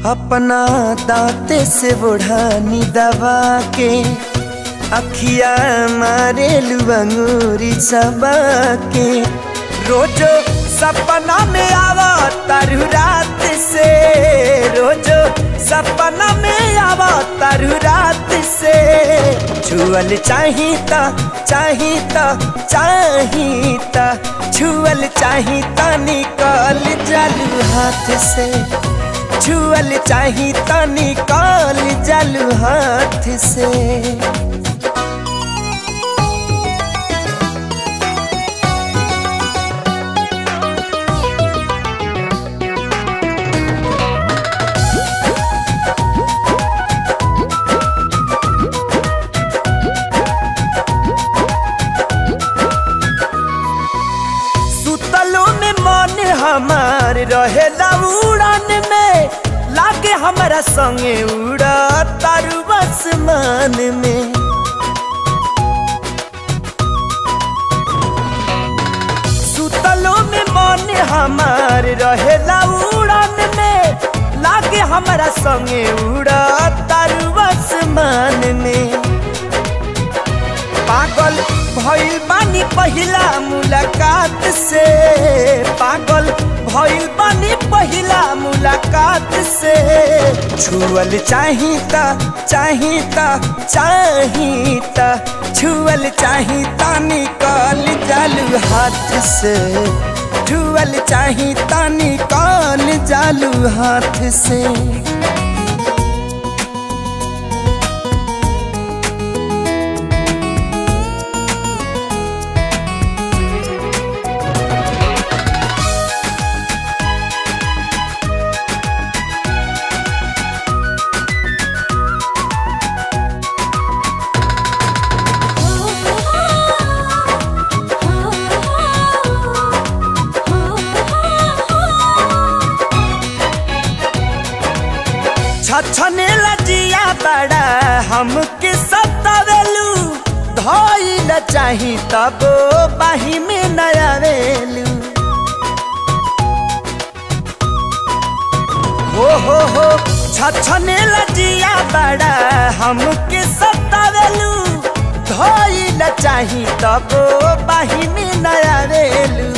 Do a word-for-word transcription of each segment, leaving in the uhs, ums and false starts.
अपना दांते से बुढ़ानी दबा के अखिया मारे अंगूरी चबा के रोजो सपना में आवा तारू रात से, रोजो सपना में आवा तारू रात से। छुअल चाहिता चाहिता चाहिता छुअल चाहिता निकाल जालू हाथ से, छुअल चाहिता निकाल जालू हाथ से। हमार रहेला उड़ान में लागे हमारा संगे उड़ा तारू आसमान में। सुतलो में मन हमार रहेला उड़ान में लागे हमारा संगे उड़ा तारू आसमान में। पागल भइल बानी पहिला मुलाकात से, पागल भइल बानी पहिला मुलाकात से। छुअल चाहिता चाहिता चाहिता छुअल चाहिता निकाल जालू हाथ से, छुअल चाहिता निकाल जालू हाथ से। छछने लजिया बड़ा हमके सतावेलू, धइल चाही तब बाही में नया वेलू। हो हो हो छछने लजिया बड़ा हमके सतावेलू, धइल चाही तब बाही में नया वेलू।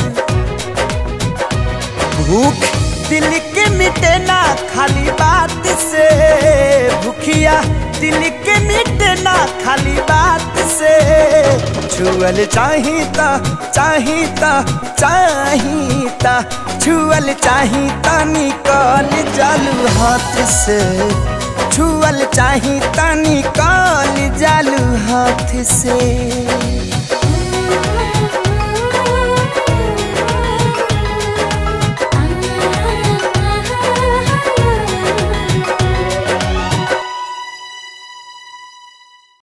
भूख दिल के मिटे ना खाली बात से, भूखिया दिल के मिटे ना खाली बात से। छुअल चाहिता चाहिता चाहिता छुअल चाहिता निकाल जालू हाथ से, छुअल चाहिता निकाल जालू हाथ से।